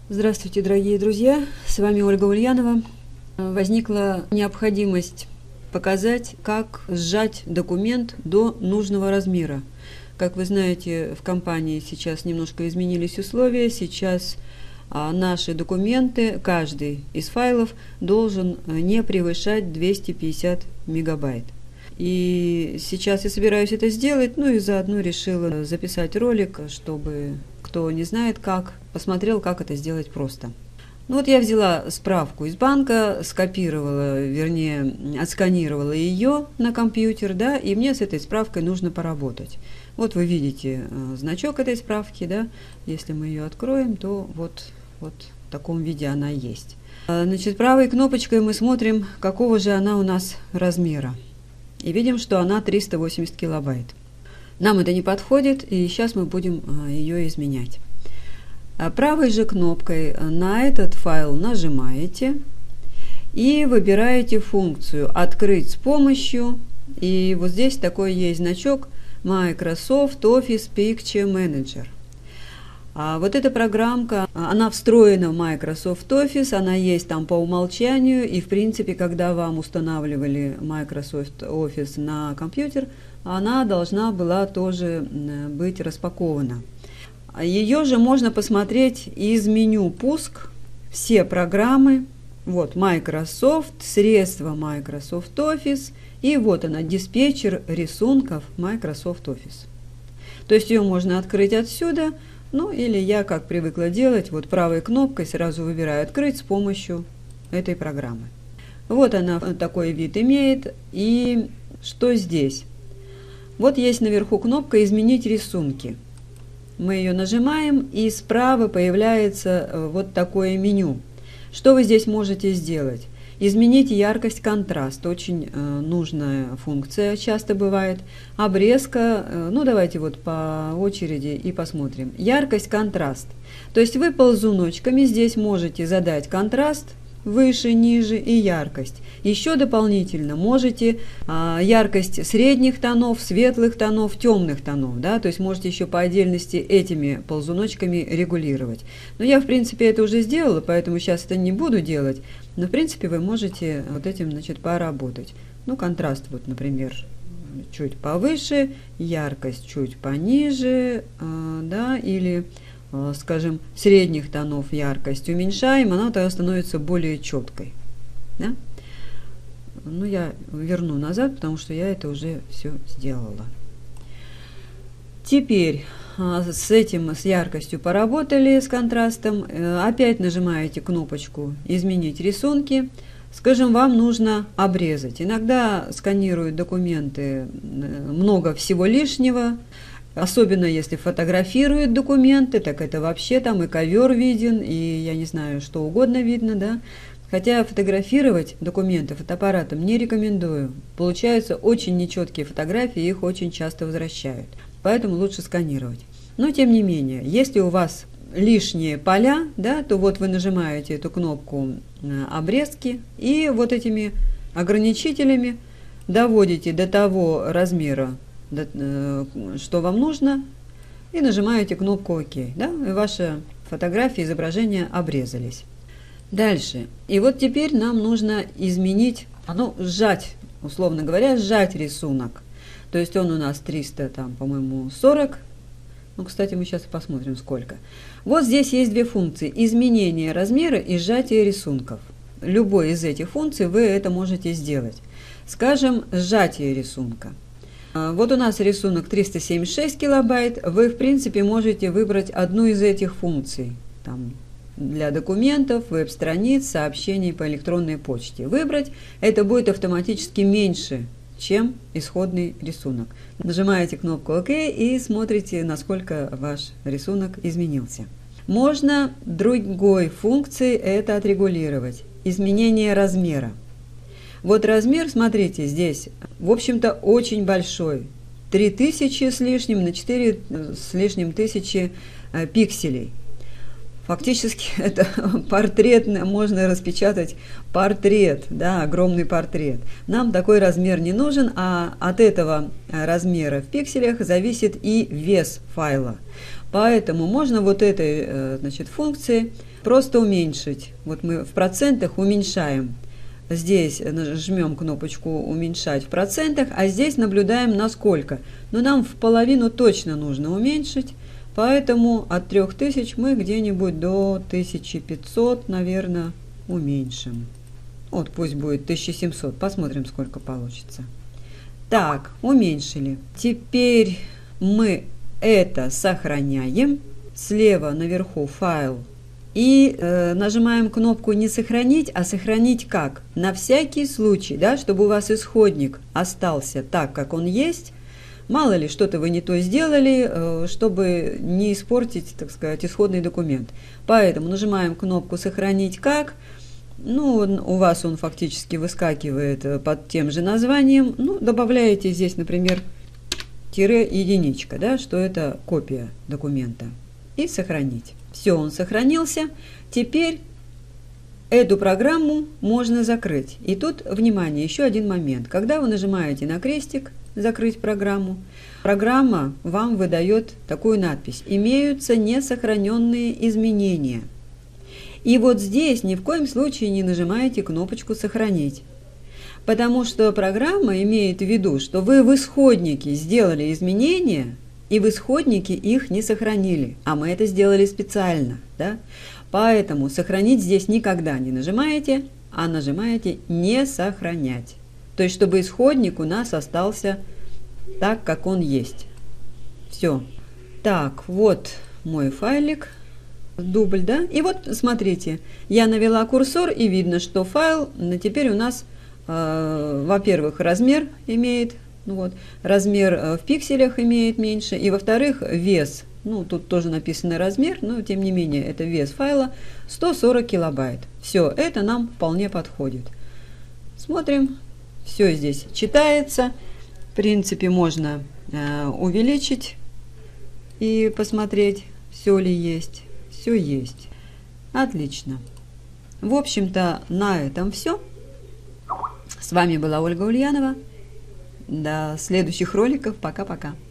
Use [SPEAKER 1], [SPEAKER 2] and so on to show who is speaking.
[SPEAKER 1] Здравствуйте, дорогие друзья! С вами Ольга Ульянова. Возникла необходимость показать, как сжать документ до нужного размера. Как вы знаете, в компании сейчас немножко изменились условия. Сейчас наши документы, каждый из файлов должен не превышать 250 мегабайт. И сейчас я собираюсь это сделать, и заодно решила записать ролик, чтобы кто не знает как, посмотрел, как это сделать просто. Я взяла справку из банка, скопировала, вернее, отсканировала ее на компьютер, и мне с этой справкой нужно поработать. Вот вы видите значок этой справки, если мы ее откроем, то вот в таком виде она есть. Значит, правой кнопочкой мы смотрим, какого же она у нас размера. И видим, что она 380 килобайт. Нам это не подходит, и сейчас мы будем ее изменять. Правой же кнопкой на этот файл нажимаете и выбираете функцию «Открыть с помощью». И вот здесь такой есть значок Microsoft Office Picture Manager. Вот эта программка, она встроена в Microsoft Office, она есть там по умолчанию, и в принципе, когда вам устанавливали Microsoft Office на компьютер, она должна была тоже быть распакована. Ее же можно посмотреть из меню «Пуск», все программы, вот Microsoft, средства Microsoft Office, и вот она, диспетчер рисунков Microsoft Office. То есть ее можно открыть отсюда, или я, как привыкла делать, вот правой кнопкой сразу выбираю «Открыть с помощью этой программы». Вот она такой вид имеет, и что здесь? Вот есть наверху кнопка «Изменить рисунки». Мы ее нажимаем, и справа появляется вот такое меню. Что вы здесь можете сделать? Изменить яркость, контраст. Очень нужная функция, часто бывает. Обрезка. Давайте вот по очереди и посмотрим. Яркость, контраст. То есть вы ползуночками здесь можете задать контраст, выше, ниже и яркость. Еще дополнительно можете яркость средних тонов, светлых тонов, темных тонов, то есть можете еще по отдельности этими ползуночками регулировать. Но я в принципе это уже сделала, поэтому сейчас это не буду делать, но в принципе вы можете вот этим поработать. Контраст вот, например, чуть повыше, яркость чуть пониже, или скажем, средних тонов яркость уменьшаем, она тогда становится более четкой. Я верну назад, потому что я это уже все сделала. Теперь с яркостью поработали, с контрастом. Опять нажимаете кнопочку «Изменить рисунки». Скажем, вам нужно обрезать. Иногда сканируют документы, много всего лишнего. Особенно если фотографируют документы, так это вообще там и ковер виден, и я не знаю, что угодно видно, Хотя фотографировать документы фотоаппаратом не рекомендую. Получаются очень нечеткие фотографии, их очень часто возвращают. Поэтому лучше сканировать. Но тем не менее, если у вас лишние поля, то вот вы нажимаете эту кнопку обрезки и вот этими ограничителями доводите до того размера, что вам нужно, и нажимаете кнопку «Ок», и ваши фотографии, изображения обрезались. Дальше. И вот теперь нам нужно изменить, сжать, условно говоря, сжать рисунок. То есть он у нас 300, по-моему, 40. Кстати, мы сейчас посмотрим, сколько. Вот здесь есть две функции: изменение размера и сжатие рисунков. Любой из этих функций вы это можете сделать. Скажем, сжатие рисунка. Вот у нас рисунок 376 килобайт. Вы, в принципе, можете выбрать одну из этих функций. Для документов, веб-страниц, сообщений по электронной почте. Выбрать, это будет автоматически меньше, чем исходный рисунок. Нажимаете кнопку «Ок» и смотрите, насколько ваш рисунок изменился. Можно другой функцией это отрегулировать. Изменение размера. Вот размер, смотрите, здесь, в общем-то, очень большой. 3000 с лишним на 4 с лишним тысячи пикселей. Фактически это портрет, можно распечатать портрет, огромный портрет. Нам такой размер не нужен, а от этого размера в пикселях зависит и вес файла. Поэтому можно вот этой функцией просто уменьшить. Вот мы в процентах уменьшаем. Здесь жмем кнопочку «Уменьшать в процентах», а здесь наблюдаем насколько. Но нам в половину точно нужно уменьшить, поэтому от 3000 мы где-нибудь до 1500, наверное, уменьшим. Вот пусть будет 1700, посмотрим, сколько получится. Так, уменьшили. Теперь мы это сохраняем. Слева наверху «Файл». И нажимаем кнопку «Не сохранить», а «Сохранить как?» На всякий случай, да, чтобы у вас исходник остался так, как он есть. Мало ли, что-то вы не то сделали, чтобы не испортить, так сказать, исходный документ. Поэтому нажимаем кнопку «Сохранить как». Ну, у вас он фактически выскакивает под тем же названием. Ну, добавляете здесь, например, тире единичка, да, что это копия документа. И «Сохранить». Все, он сохранился. Теперь эту программу можно закрыть. И тут, внимание, еще один момент. Когда вы нажимаете на крестик «Закрыть программу», программа вам выдает такую надпись: «Имеются несохраненные изменения». И вот здесь ни в коем случае не нажимаете кнопочку «Сохранить». Потому что программа имеет в виду, что вы в исходнике сделали изменения, и в исходнике их не сохранили, а мы это сделали специально, да? Поэтому «Сохранить» здесь никогда не нажимаете, а нажимаете «Не сохранять». То есть, чтобы исходник у нас остался так, как он есть. Все. Так, вот мой файлик, дубль, да? И вот, смотрите, я навела курсор, и видно, что файл теперь у нас, во-первых, размер имеет, вот, размер в пикселях имеет меньше, и во-вторых, вес, ну, тут тоже написано размер, но тем не менее, это вес файла 140 килобайт. Все, это нам вполне подходит. Смотрим, все здесь читается. В принципе, можно увеличить и посмотреть, все ли есть. Все есть. Отлично. В общем-то, на этом все. С вами была Ольга Ульянова. До следующих роликов. Пока-пока.